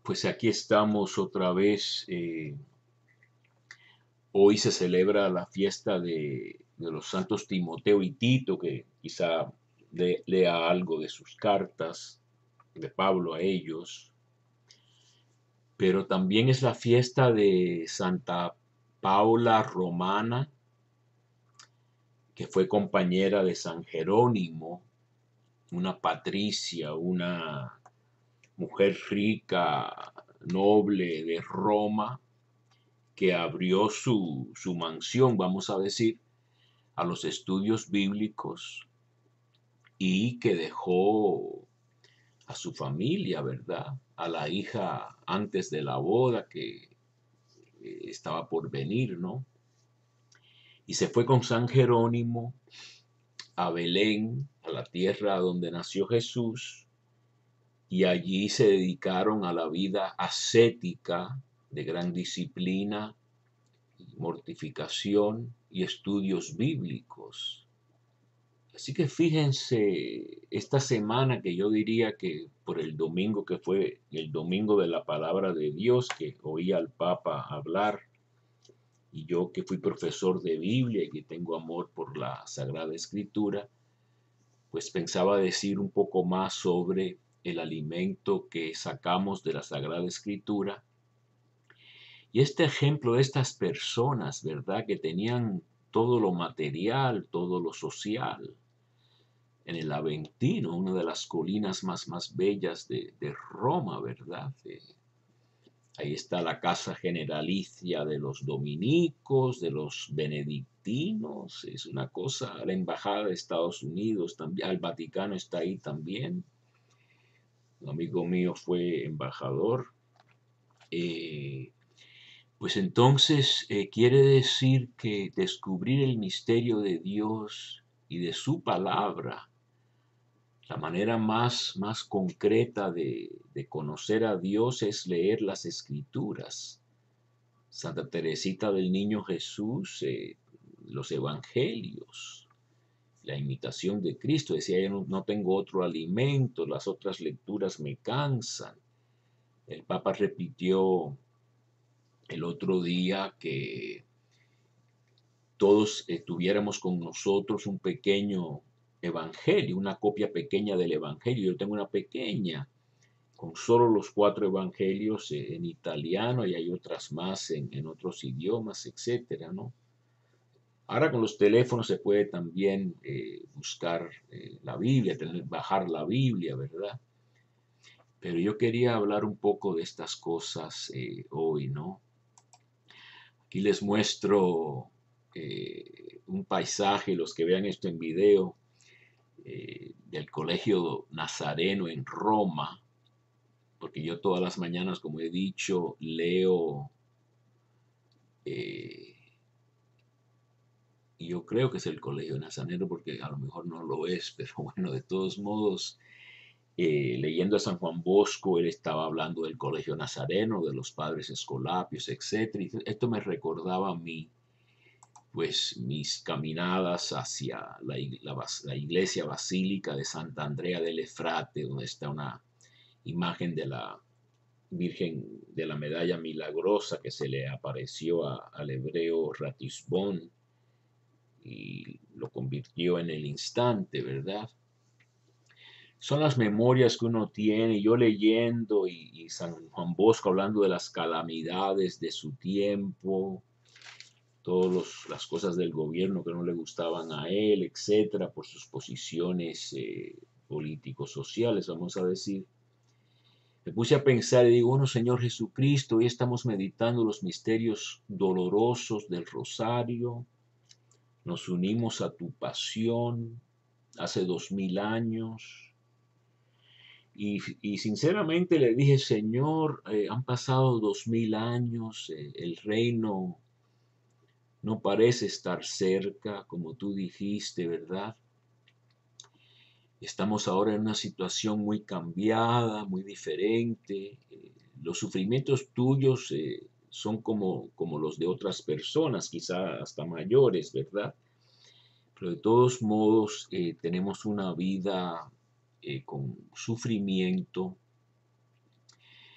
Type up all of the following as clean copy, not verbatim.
Pues aquí estamos otra vez. Hoy se celebra la fiesta de los santos Timoteo y Tito, que quizá lea algo de sus cartas de Pablo a ellos. Pero también es la fiesta de Santa Paula Romana, que fue compañera de San Jerónimo, una patricia, una mujer rica, noble de Roma, que abrió su mansión, vamos a decir, a los estudios bíblicos y que dejó a su familia, ¿verdad? A la hija antes de la boda que estaba por venir, ¿no? Y se fue con San Jerónimo a Belén, a la tierra donde nació Jesús, y allí se dedicaron a la vida ascética de gran disciplina, mortificación y estudios bíblicos. Así que fíjense, esta semana que yo diría que por el domingo que fue el domingo de la palabra de Dios, que oí al Papa hablar, y yo que fui profesor de Biblia y que tengo amor por la Sagrada Escritura, pues pensaba decir un poco más sobre el alimento que sacamos de la Sagrada Escritura. Y este ejemplo de estas personas, ¿verdad? Que tenían todo lo material, todo lo social. En el Aventino, una de las colinas más bellas de Roma, ¿verdad? Ahí está la casa generalicia de los dominicos, de los benedictinos. Es una cosa, la embajada de Estados Unidos también, el Vaticano está ahí también. Un amigo mío fue embajador. Eh, Pues entonces quiere decir que descubrir el misterio de Dios y de su palabra, la manera más concreta de conocer a Dios es leer las escrituras. Santa Teresita del Niño Jesús, los evangelios, la imitación de Cristo, decía, yo no tengo otro alimento, las otras lecturas me cansan. El Papa repitió el otro día que todos tuviéramos con nosotros un pequeño evangelio, una copia pequeña del evangelio. Yo tengo una pequeña con solo los 4 evangelios en italiano y hay otras más en otros idiomas, etcétera, ¿no? Ahora con los teléfonos se puede también buscar la Biblia, bajar la Biblia, ¿verdad? Pero yo quería hablar un poco de estas cosas hoy, ¿no? Aquí les muestro un paisaje, los que vean esto en video, del Colegio Nazareno en Roma, porque yo todas las mañanas, como he dicho, leo, eh, y yo creo que es el Colegio Nazareno, porque a lo mejor no lo es, pero bueno, de todos modos, leyendo a San Juan Bosco, él estaba hablando del Colegio Nazareno, de los padres escolapios, etc. Y esto me recordaba a mí pues mis caminadas hacia la iglesia basílica de Santa Andrea del Efrate, donde está una imagen de la Virgen de la Medalla Milagrosa que se le apareció al hebreo Ratisbón y lo convirtió en el instante, ¿verdad? Son las memorias que uno tiene, yo leyendo y San Juan Bosco hablando de las calamidades de su tiempo, todas las cosas del gobierno que no le gustaban a él, etcétera, por sus posiciones políticos sociales, vamos a decir. Me puse a pensar y digo, bueno, Señor Jesucristo, hoy estamos meditando los misterios dolorosos del rosario, nos unimos a tu pasión hace 2000 años. Y sinceramente le dije, Señor, han pasado 2000 años, el reino no parece estar cerca, como tú dijiste, ¿verdad? Estamos ahora en una situación muy cambiada, muy diferente. Los sufrimientos tuyos son como los de otras personas, quizá hasta mayores, ¿verdad? Pero de todos modos tenemos una vida con sufrimiento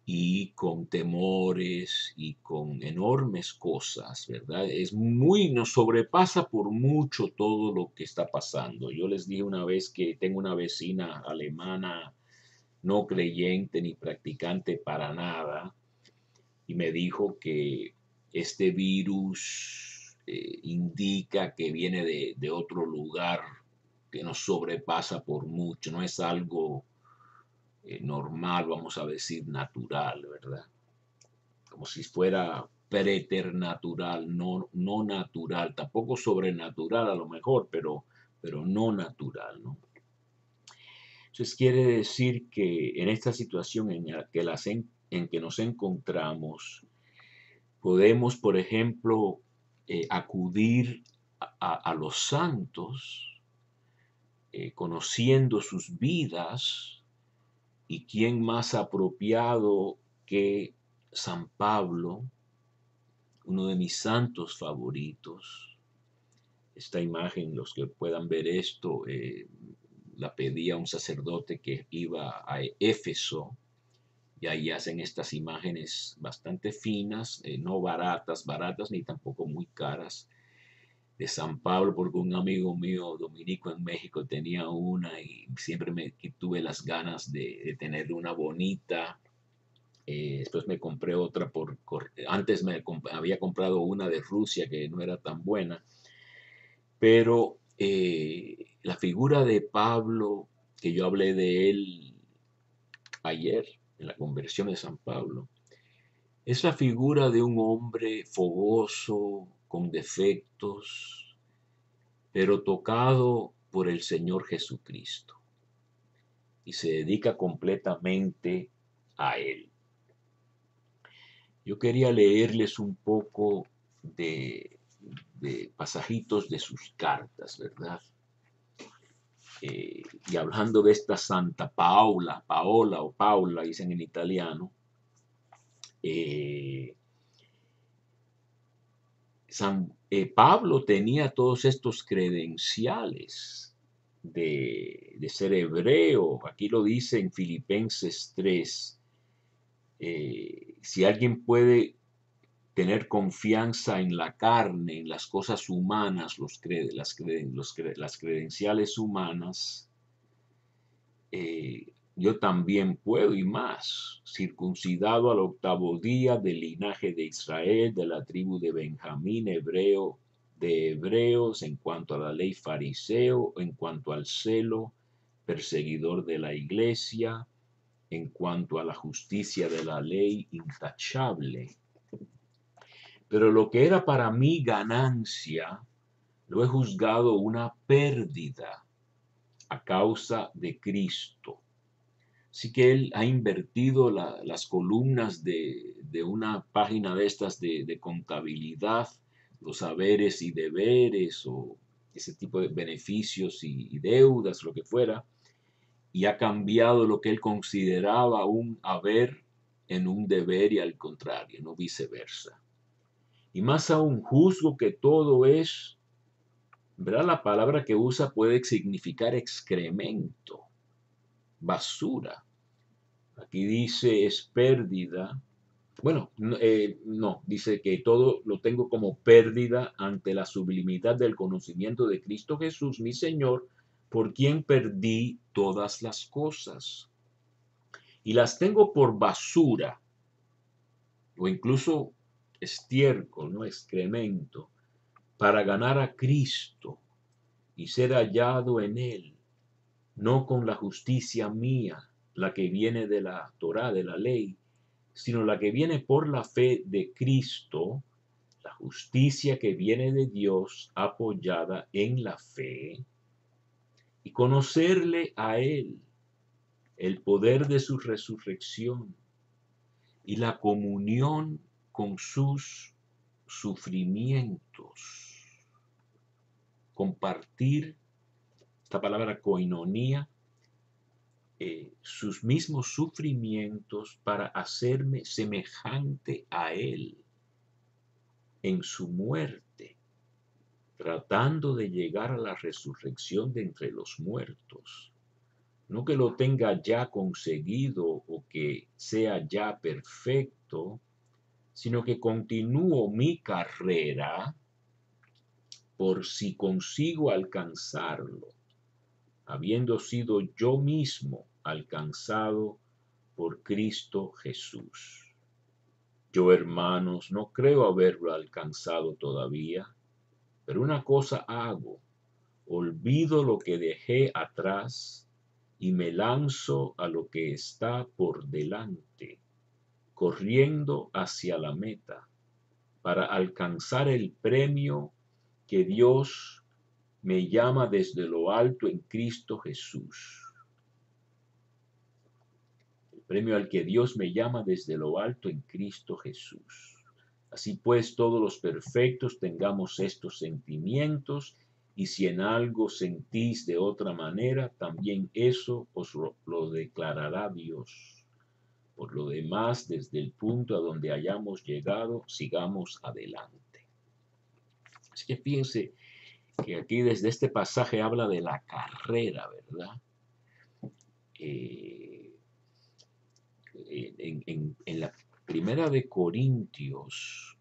y con temores y con enormes cosas, ¿verdad? Nos sobrepasa por mucho todo lo que está pasando. Yo les dije una vez que tengo una vecina alemana no creyente ni practicante para nada, y me dijo que este virus indica que viene de otro lugar que nos sobrepasa por mucho, no es algo normal, vamos a decir natural, ¿verdad? Como si fuera preternatural, no natural, tampoco sobrenatural a lo mejor, pero no natural, ¿no? Entonces quiere decir que en esta situación en que nos encontramos, podemos, por ejemplo, acudir a los santos, conociendo sus vidas, y quién más apropiado que San Pablo, uno de mis santos favoritos. Esta imagen, los que puedan ver esto, la pedía un sacerdote que iba a Éfeso, y ahí hacen estas imágenes bastante finas, no baratas ni tampoco muy caras, de San Pablo, porque un amigo mío dominico en México tenía una y siempre que tuve las ganas de tener una bonita. Después me compré otra antes había comprado una de Rusia que no era tan buena, pero la figura de Pablo, que yo hablé de él ayer en la conversión de San Pablo, es la figura de un hombre fogoso, con defectos, pero tocado por el Señor Jesucristo y se dedica completamente a Él. Yo quería leerles un poco de pasajitos de sus cartas, ¿verdad? Y hablando de esta Santa Paola o Paula, dicen en italiano, eh, Pablo tenía todos estos credenciales de ser hebreo. Aquí lo dice en Filipenses 3. Si alguien puede tener confianza en la carne, en las cosas humanas, las credenciales humanas, yo también puedo y más, circuncidado al 8º día del linaje de Israel, de la tribu de Benjamín, hebreo de hebreos, en cuanto a la ley fariseo, en cuanto al celo, perseguidor de la iglesia, en cuanto a la justicia de la ley, intachable. Pero lo que era para mí ganancia, lo he juzgado una pérdida a causa de Cristo. Así que él ha invertido las columnas de una página de estas de contabilidad, los haberes y deberes, o ese tipo de beneficios y deudas, lo que fuera, y ha cambiado lo que él consideraba un haber en un deber, y al contrario, no viceversa. Y más aún, juzgo que todo es, ¿verdad? La palabra que usa puede significar excremento, basura. Aquí dice es pérdida. Bueno, no, dice que todo lo tengo como pérdida ante la sublimidad del conocimiento de Cristo Jesús, mi Señor, por quien perdí todas las cosas. Y las tengo por basura, o incluso estiércol, ¿no? Excremento, para ganar a Cristo y ser hallado en Él, no con la justicia mía, la que viene de la Torá, de la ley, sino la que viene por la fe de Cristo, la justicia que viene de Dios apoyada en la fe, y conocerle a Él, el poder de su resurrección y la comunión con sus sufrimientos. Compartir, esta palabra koinonía, sus mismos sufrimientos para hacerme semejante a Él en su muerte, tratando de llegar a la resurrección de entre los muertos. no que lo tenga ya conseguido o que sea ya perfecto, sino que continúo mi carrera por si consigo alcanzarlo, habiendo sido yo mismo alcanzado por Cristo Jesús. Yo, hermanos, no creo haberlo alcanzado todavía, pero una cosa hago: olvido lo que dejé atrás y me lanzo a lo que está por delante, corriendo hacia la meta, para alcanzar el premio que Dios me llama desde lo alto en Cristo Jesús. El premio al que Dios me llama desde lo alto en Cristo Jesús. Así pues, todos los perfectos tengamos estos sentimientos, y si en algo sentís de otra manera, también eso os lo declarará Dios. Por lo demás, desde el punto a donde hayamos llegado, sigamos adelante. Así que fíjense que aquí desde este pasaje habla de la carrera, ¿verdad? Eh, en la primera de Corintios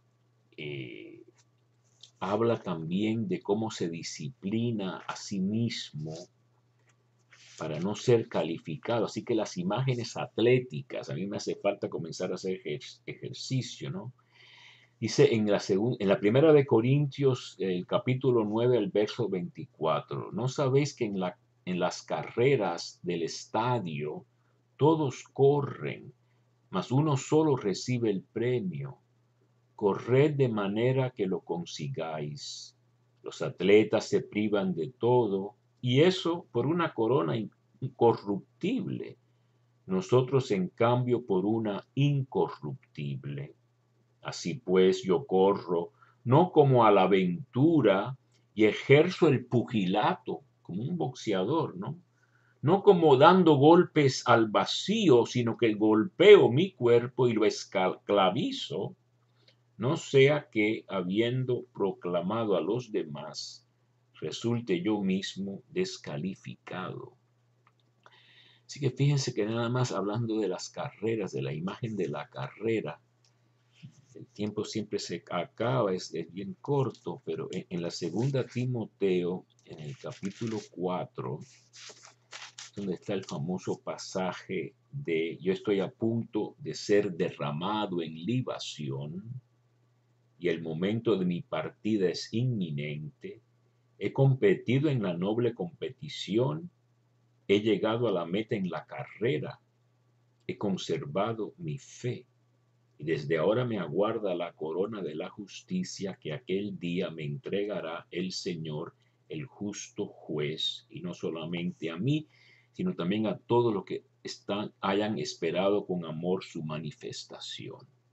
habla también de cómo se disciplina a sí mismo para no ser calificado. Así que las imágenes atléticas, a mí me hace falta comenzar a hacer ejercicio, ¿no? Dice en la primera de Corintios, el capítulo 9, el verso 24, ¿no sabéis que en las carreras del estadio todos corren, mas uno solo recibe el premio? Corred de manera que lo consigáis. Los atletas se privan de todo, y eso por una corona incorruptible. Nosotros, en cambio, por una incorruptible. Así pues, yo corro, no como a la aventura, y ejerzo el pugilato, como un boxeador, ¿no? No como dando golpes al vacío, sino que golpeo mi cuerpo y lo esclavizo, no sea que, habiendo proclamado a los demás, resulte yo mismo descalificado. Así que fíjense que nada más hablando de las carreras, de la imagen de la carrera, el tiempo siempre se acaba, es bien corto, pero en la segunda Timoteo, en el capítulo 4, donde está el famoso pasaje de yo estoy a punto de ser derramado en libación y el momento de mi partida es inminente. He competido en la noble competición, he llegado a la meta en la carrera, he conservado mi fe, y desde ahora me aguarda la corona de la justicia que aquel día me entregará el Señor, el justo juez, y no solamente a mí, sino también a todos los que hayan esperado con amor su manifestación.